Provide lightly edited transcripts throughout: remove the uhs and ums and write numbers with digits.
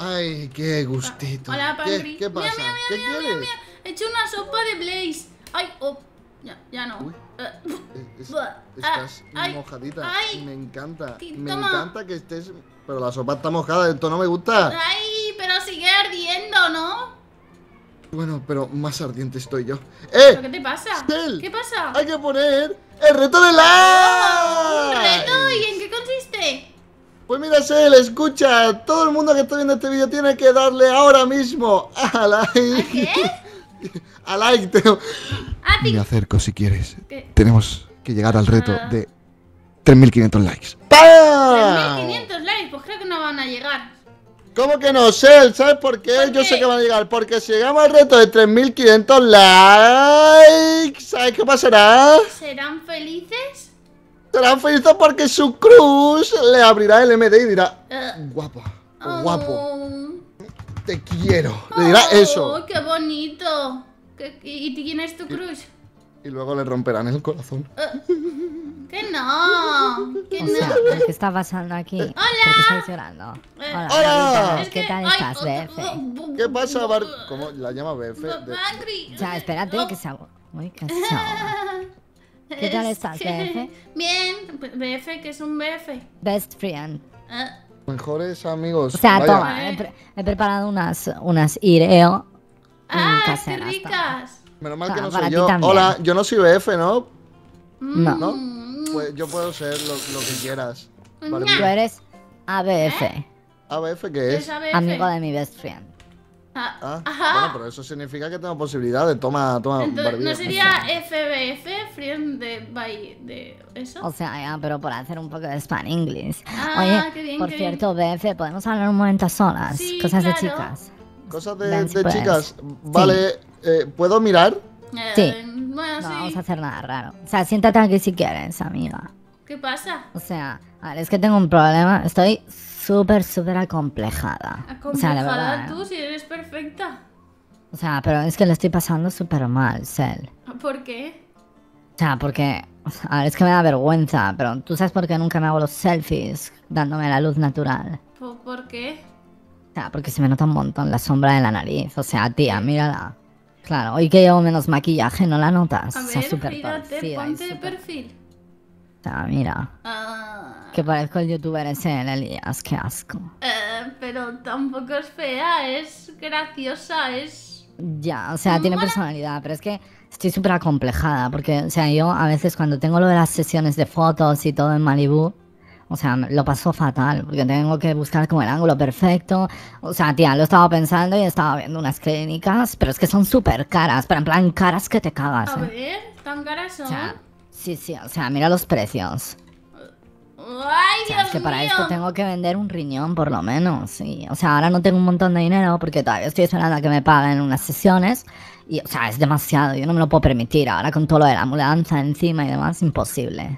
Ay, qué gustito. Hola, Pancri. ¿Qué pasa? ¿Qué quieres? Mira. He hecho una sopa de Blaze. Ay, oh. Ya no. Uy. Buah. Estás Ay, mojadita. ay. Me encanta. Me Toma. encanta que estés. Pero la sopa está mojada, esto no me gusta. Ay, pero sigue ardiendo, ¿no? Bueno, pero más ardiente estoy yo. ¿Pero qué te pasa? Cel, ¿Qué pasa? hay que poner el reto de la. ¿Un reto? ¿Y en qué consiste? Pues mira, Cel, escucha. Todo el mundo que está viendo este vídeo tiene que darle ahora mismo a like. ¿A qué? A like. Me acerco si quieres. ¿Qué? Tenemos que llegar al reto de 3.500 likes. ¡Pam! 3.500 likes, pues creo que no van a llegar. ¿Cómo que no, Cel? ¿Sabes por qué? ¿Por Yo qué? sé que van a llegar. Porque si llegamos al reto de 3.500 likes, ¿sabes qué pasará? ¿Serán felices? Serán felices porque su cruz le abrirá el MD y dirá: guapa, o guapo, te quiero. Le dirá eso. ¡Oh, qué bonito! ¿Y quién es tu crush? Y luego le romperán el corazón. ¡Que no! ¡Que O sea, no! ¿qué está pasando aquí? ¡Hola! ¿Por qué estáis llorando? ¡Hola! Hola, ¿qué tal estás, ay, BF? ¿Qué pasa, Bar? ¿Cómo la llama BF? Pancri. O sea, espérate que se hago. Uy, qué show. ¿Qué tal estás, BF? Bien, BF, que es un BF. Best friend. Mejores amigos. O sea, Vaya. toma, he preparado unas Ireo ¡Ah, qué caseras. ricas! Menos mal que no para soy ti yo. también. Hola, yo no soy BF, ¿no? No, ¿No? Pues yo puedo ser lo que quieras. Vale, tú eres ABF, ¿ABF qué es? ¿Es ABF? amigo de mi best friend. Ah, Ajá. bueno, pero eso significa que tengo posibilidad de toma Entonces, barbilla. ¿no sería FBF? ¿Friend de eso? O sea, ya, pero por hacer un poco de Span English. Ah, Oye, qué bien, por qué cierto, BF, ¿podemos hablar un momento a solas? Sí, Cosas de claro. chicas. Cosas Ven, si de puedes. chicas. Vale, ¿puedo mirar? Sí. Bueno, No sí. vamos a hacer nada raro. O sea, siéntate aquí si quieres, amiga. ¿Qué pasa? O sea, a ver, es que tengo un problema. Estoy súper acomplejada. O sea, de Acomplejada verdad. tú, si eres perfecta. O sea, pero es que lo estoy pasando súper mal, Cel. ¿Por qué? O sea, porque... A ver, es que me da vergüenza, pero tú sabes por qué nunca me hago los selfies dándome la luz natural. ¿Por qué? O sea, porque se me nota un montón la sombra de la nariz. O sea, tía, mírala. Claro, hoy que llevo menos maquillaje, ¿no la notas? A O sea, ver, súper gírate, torcida y ponte de súper- perfil. O sea, mira. Ah, Que parezco el youtuber ese, el Elías, qué asco. pero tampoco es fea, es graciosa, es... Ya, o sea, tiene personalidad, pero es que estoy súper acomplejada, porque, o sea, yo a veces cuando tengo lo de las sesiones de fotos y todo en Malibú, o sea, lo paso fatal, porque tengo que buscar como el ángulo perfecto. O sea, tía, lo estaba pensando y estaba viendo unas clínicas, pero es que son súper caras, pero en plan caras que te cagas, A ¿eh? ver, tan caras son. O sea, sí, o sea, mira los precios. ¡Ay, O sea, Dios es que para mío! esto tengo que vender un riñón por lo menos, sí. O sea, ahora no tengo un montón de dinero porque todavía estoy esperando a que me paguen unas sesiones. Y, o sea, es demasiado, yo no me lo puedo permitir. Ahora con todo lo de la mudanza encima y demás, imposible.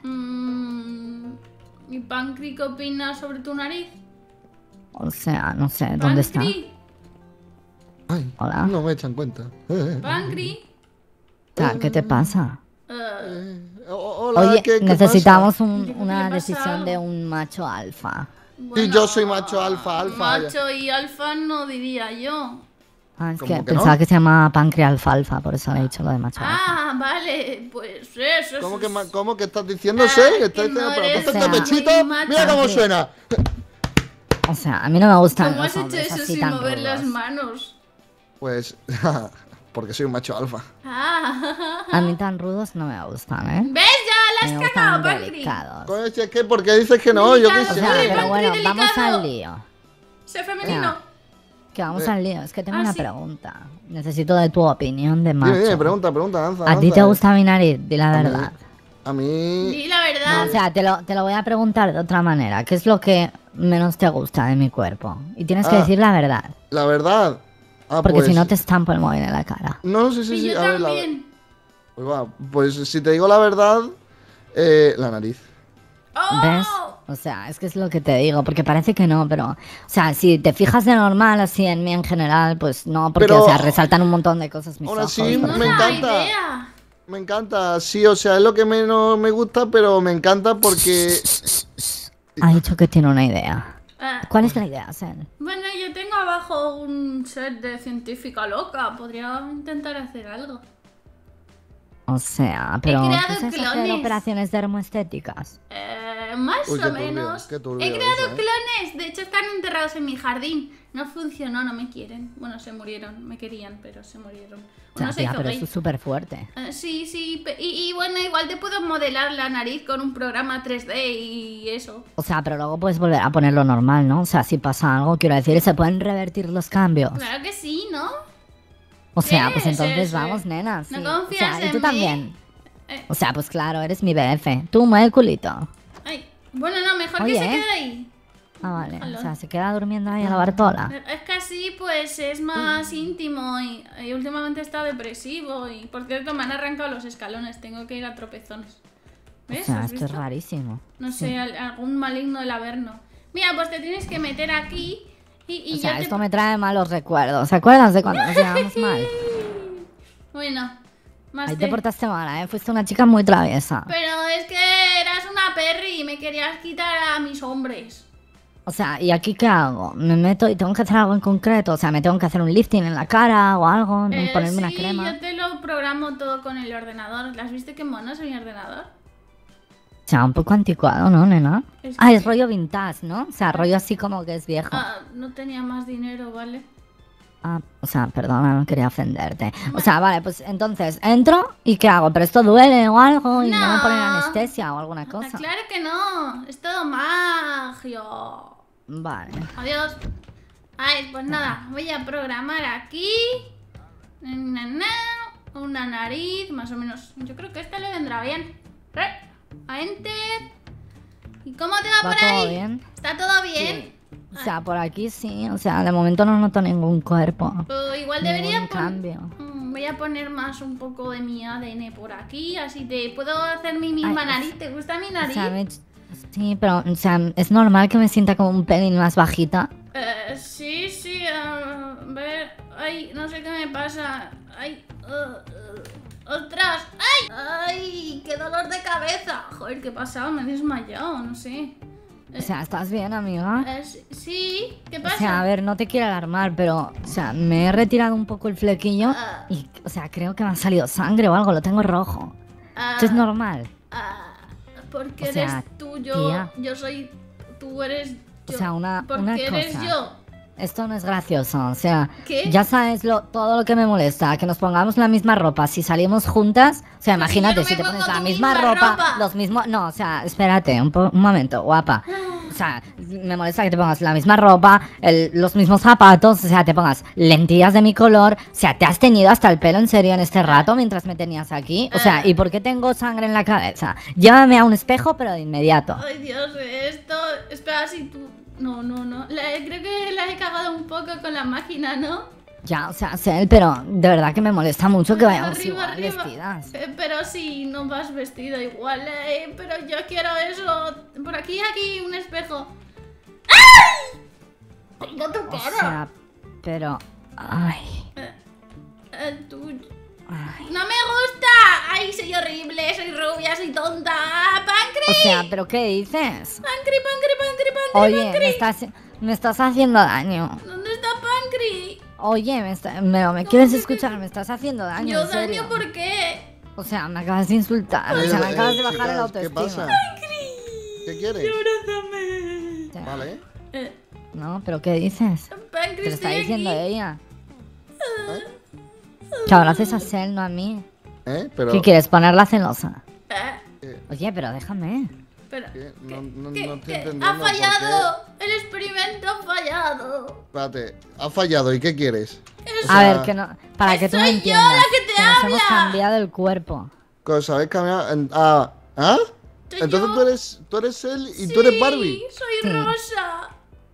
¿Y Pancri qué opina sobre tu nariz? O sea, no sé, ¿dónde está? Pancri, Ay, Hola. no me echan cuenta. Pancri. O sea, ¿qué te pasa? Hola, Oye, ¿qué necesitamos pasa? una ¿Qué le pasa decisión algo? de un macho alfa. Sí, yo soy macho alfa. Macho y alfa no diría yo. Ah, es ¿Cómo que que pensaba no? que se llama alfalfa, por eso he dicho lo de macho alfa. Ah, vale, pues eso. ¿Cómo que estás diciendo, Cel? ¿Qué estás que diciendo? no Pero eres ponte muy este pechito. macho. Mira cómo suena. O sea, a mí no me gustan ¿Cómo los has hecho hombres eso así sin tan mover las rudos. manos? Pues, porque soy un macho alfa. Ah. A mí tan rudos no me gustan, ¿eh? ¿Ves? Ya Me la has gustan cagado, Pancri. delicados. Coño, es que, ¿por qué dices que no? Yo qué O Delicado. sé. sea, Pancri, pero bueno, delicado. vamos al lío. Sé femenino. Que vamos al lío. Es que tengo Ah, una sí. pregunta. Necesito de tu opinión de macho. Dime, pregunta, danza. ¿A ti te gusta mi nariz? Di la A mí- verdad. A mí... Di la verdad. O sea, te lo voy a preguntar de otra manera. ¿Qué es lo que menos te gusta de mi cuerpo? Y tienes que Ah. decir la verdad. La verdad... Ah, Porque pues... si no te estampo el móvil en la cara. No, sí, y yo a ver, también. Pues va, pues si te digo la verdad... la nariz. ¡Oh! ¿Ves? O sea, es que es lo que te digo, porque parece que no, pero... O sea, si te fijas de normal así en mí en general, pues no, porque, Pero- o sea, resaltan un montón de cosas mis Ahora ojos. sí, por me ejemplo. Ninguna encanta. idea. Me encanta, sí, o sea, es lo que menos me gusta, pero me encanta porque... Ha dicho que tiene una idea. Ah, ¿Cuál es la idea, Sen? bueno, yo tengo bajo un set de científica loca. Podría intentar hacer algo. O sea, pero ¿tú creado sabes hacer clones. operaciones dermoestéticas? Más Uy, o menos. qué turbio He creado eso, ¿eh? clones. De hecho, están enterrados en mi jardín. No funcionó, no me quieren. Bueno, se murieron. Me querían, pero se murieron. O sea, Uno se tía, hizo pero gay. eso es súper fuerte. Sí. Y bueno, igual te puedo modelar la nariz con un programa 3D y eso. O sea, pero luego puedes volver a ponerlo normal, ¿no? O sea, si pasa algo, quiero decir, se pueden revertir los cambios. Claro que sí, ¿no? O sea, Sí, pues entonces sí. vamos, nena. Sí. ¿No confías o sea, y en tú mí? también. Eh. O sea, pues claro, eres mi BF. Tú mueve el culito. Ay, bueno, no, mejor Oye, que se quede ahí. Ah, vale. Déjalo. O sea, se queda durmiendo ahí a la Bartola. Es que así, pues, es más íntimo y últimamente está depresivo. Y, por cierto, me han arrancado los escalones. Tengo que ir a tropezones. O ¿Ves? sea, ¿Has esto es visto? rarísimo. No Sí. sé, algún maligno del Averno. Mira, pues te tienes que meter aquí y O yo sea, te... esto me trae malos recuerdos. ¿Se acuerdas de cuando nos llevamos mal? Bueno, más Ahí te... te portaste mal, ¿eh? Fuiste una chica muy traviesa. Pero es que eras una perry y me querías quitar a mis hombres. O sea, ¿y aquí qué hago? ¿Me meto y tengo que hacer algo en concreto? O sea, ¿me tengo que hacer un lifting en la cara o algo? ¿Ponerme una Sí, crema? yo te lo programo todo con el ordenador. ¿Las viste qué mono es mi ordenador? O sea, un poco anticuado, ¿no, nena? Es Ah, que- es rollo vintage, ¿no? O sea, rollo así como que es viejo. No tenía más dinero, ¿vale? Ah, o sea, perdona, no quería ofenderte. O sea, vale, pues entonces entro y ¿qué hago? ¿Pero esto duele o algo? ¿Y no me ponen No. anestesia o alguna cosa? Claro que no, es todo magio. Vale. Adiós. Ay, pues nada, voy a programar aquí. Una nariz, más o menos. Yo creo que este le vendrá bien. A enter. ¿Y cómo te va ¿Va por todo ahí? bien? ¿Está todo bien? O sea, por aquí sí. O sea, de momento no noto ningún cuerpo. Igual Ningún debería cambio. Voy a poner más un poco de mi ADN por aquí, así te puedo hacer mi misma Ay, nariz. ¿Te gusta mi O nariz? sea, sí, pero, o sea, es normal que me sienta como un pelín más bajita. Sí, a ver, ay, no sé qué me pasa. Ay, ¡ostras! ¡Ay! ¡Qué dolor de cabeza! Joder, ¿qué pasa? Me he desmayado, no sé. O sea, ¿estás bien, amiga? Sí, ¿qué O pasa? sea, a ver, no te quiero alarmar, pero, o sea, me he retirado un poco el flequillo Ah. y, o sea, creo que me ha salido sangre o algo, lo tengo rojo. Esto es normal. Porque o sea, eres tú, tía. yo soy... Tú eres yo. O sea, una Porque eres cosa. yo. Esto no es gracioso, o sea, ¿Qué? ya sabes todo lo que me molesta, que nos pongamos la misma ropa, si salimos juntas, o sea, Pero si imagínate, yo no si me te pones pongo la tu misma misma ropa, ropa. los mismos, no, o sea, espérate, un momento, guapa, o sea, me molesta que te pongas la misma ropa, los mismos zapatos, o sea, te pongas lentillas de mi color, o sea, te has teñido hasta el pelo en serio en este rato mientras me tenías aquí, o sea, ¿y por qué tengo sangre en la cabeza? Llévame a un espejo, pero de inmediato. Ay, Dios, esto... Espera, si tú... No. Creo que la he cagado un poco con la máquina, ¿no? Ya, o sea, Sel, pero de verdad que me molesta mucho que vayamos Arriba, igual arriba. vestidas. Pero si no vas vestida igual, pero yo quiero eso. Por aquí, un espejo. ¡Ay! Tengo tu O cara. sea, pero... Ay, Tú... ay. ¡No me gusta! ¡Ay, soy horrible! Soy rubia, soy tonta. ¡Pancri! O sea, ¿pero qué dices? ¡Pancri! Oye, me estás haciendo daño. ¿Dónde está Pancri? Oye, me quieres escuchar, me estás haciendo daño, ¿Yo en serio. daño por qué? O sea, me acabas de insultar, o sea, me acabas de bajar el chicas, ¿qué autoestima. pasa? ¿Qué quieres? ¡Abrázame! O sea, Vale. no, ¿pero qué dices? Pancri, Te lo está estoy diciendo aquí. ella. ¿Eh? Que abraces a Sel, no a mí. Pero... ¿Qué quieres, ponerla celosa? Eh, Oye, pero déjame. Espera. ¿Qué? No ¿Qué? estoy ¿Qué? entendiendo ¡Ha por qué. fallado! ¡El experimento ha fallado! Espérate, ha fallado, ¿y qué quieres? O A sea, ver, que no, para que tú me soy yo entiendas. la que te nos hemos habla. cambiado el cuerpo. ¿Os habéis cambiado? ¿Ah? Soy Entonces yo. tú eres él y tú eres Barbie. Sí, soy Sí. Rosa.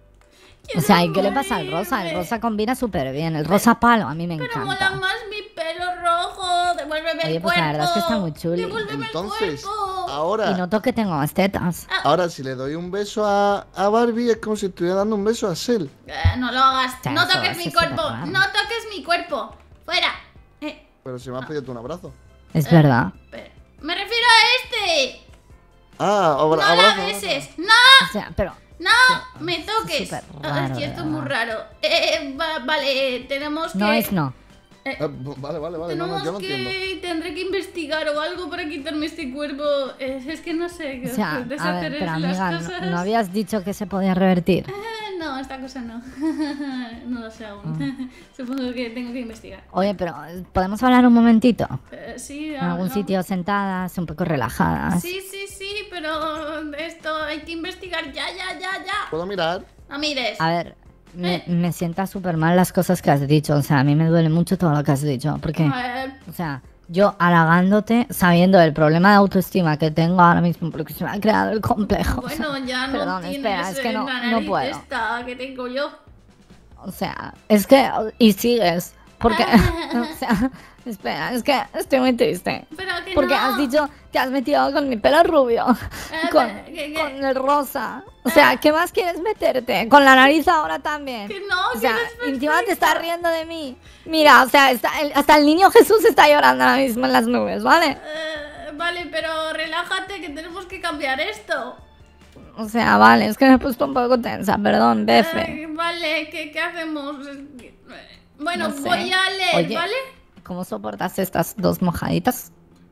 O sea, ¿y Quiero qué le pasa al rosa? El morirme. rosa combina súper bien. El rosa palo, a mí me Pero mola encanta. más mi pelo rojo. Devuélveme Oye, el pues cuerpo. la verdad es que está muy chuli. Devuélveme Entonces, el cuerpo. ahora, Y noto que tengo más tetas. ahora si le doy un beso a Barbie es como si estuviera dando un beso a Cell. No lo hagas. Ya, No eso toques es mi súper cuerpo. raro. No toques mi cuerpo. Fuera. Pero si me has pedido tú un abrazo. Es verdad. Me refiero a este. Ah, No la abrazo. beses. No. O sea, pero... ¡No! ¡Me toques! súper Es raro, que esto es de muy raro. Vale, tenemos que... No es no. Vale, no, no, Tenemos yo no entiendo. que... Tendré que investigar o algo para quitarme este cuerpo. Es que no sé qué O sea, después a de ver, hacer pero las amiga, cosas... ¿no habías dicho que se podía revertir? No, esta cosa no. No lo sé aún. Supongo que tengo que investigar. Oye, pero ¿podemos hablar un momentito? Sí, En algún no. sitio sentadas, un poco relajadas. Sí, pero esto hay que investigar ya. ¿Puedo mirar? No mires. A ver, me sienta súper mal las cosas que has dicho. O sea, a mí me duele mucho todo lo que has dicho. Porque, A ver, o sea, yo halagándote, sabiendo el problema de autoestima que tengo ahora mismo, porque se me ha creado el complejo. o sea, bueno, ya no perdón, tienes espera, es que no, la no nariz puedo. esta que tengo yo. O sea, es que... Y sigues. Porque... O sea, espera, es que estoy muy triste. Pero que Porque no. has dicho que has metido con mi pelo rubio, con, ¿qué? con el rosa. O sea, ¿qué más quieres meterte? Con la nariz ahora también. Que no, O que sea, eres perfecta. encima te estás riendo de mí. Mira, o sea, hasta el niño Jesús está llorando ahora mismo en las nubes, ¿vale? Vale, pero relájate que tenemos que cambiar esto. O sea, vale, es que me he puesto un poco tensa, perdón, Befe. Vale, ¿qué hacemos? Bueno, No sé. voy a leer, Oye, ¿vale? ¿cómo soportas estas dos mojaditas?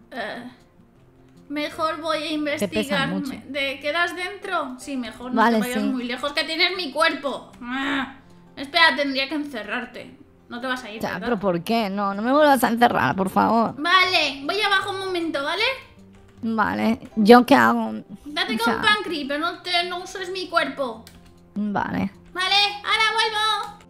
Mejor voy a pesan investigar. mucho. ¿Quedas dentro? Sí, mejor no Vale, te vayas sí. muy lejos, que tienes mi cuerpo. Espera, tendría que encerrarte. No te vas a ir, O sea, ¿verdad? ¿pero por qué? No me vuelvas a encerrar, por favor. Vale, voy abajo un momento, ¿vale? Vale, ¿yo qué hago? Date O con sea, Pancri, pero no uses mi cuerpo. Vale. Vale, ahora vuelvo.